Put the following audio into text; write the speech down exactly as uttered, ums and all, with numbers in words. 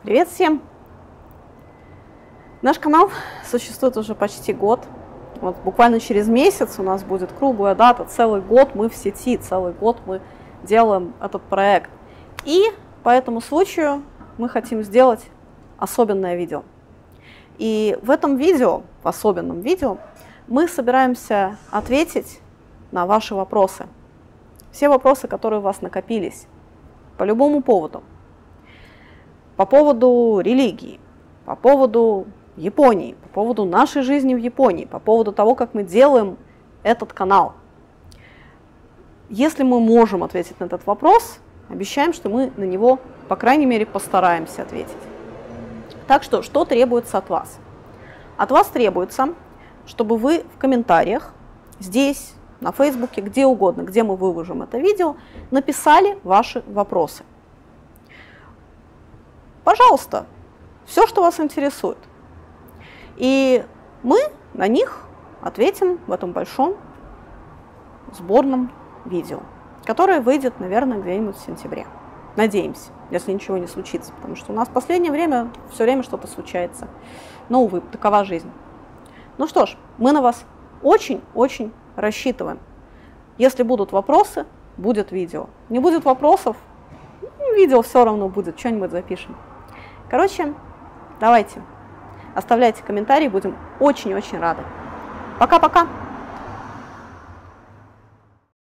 Привет всем! Наш канал существует уже почти год. Вот буквально через месяц у нас будет круглая дата. Целый год мы в сети, целый год мы делаем этот проект. И по этому случаю мы хотим сделать особенное видео. И в этом видео, в особенном видео, мы собираемся ответить на ваши вопросы. Все вопросы, которые у вас накопились по любому поводу. По поводу религии, по поводу Японии, по поводу нашей жизни в Японии, по поводу того, как мы делаем этот канал. Если мы можем ответить на этот вопрос, обещаем, что мы на него, по крайней мере, постараемся ответить. Так что, что требуется от вас? От вас требуется, чтобы вы в комментариях, здесь, на Фейсбуке, где угодно, где мы выложим это видео, написали ваши вопросы. Пожалуйста, все, что вас интересует. И мы на них ответим в этом большом сборном видео, которое выйдет, наверное, где-нибудь в сентябре. Надеемся, если ничего не случится, потому что у нас в последнее время все время что-то случается. Но, увы, такова жизнь. Ну что ж, мы на вас очень-очень рассчитываем. Если будут вопросы, будет видео. Не будет вопросов, видео все равно будет, что-нибудь запишем. Короче, давайте, оставляйте комментарии, будем очень-очень рады. Пока-пока!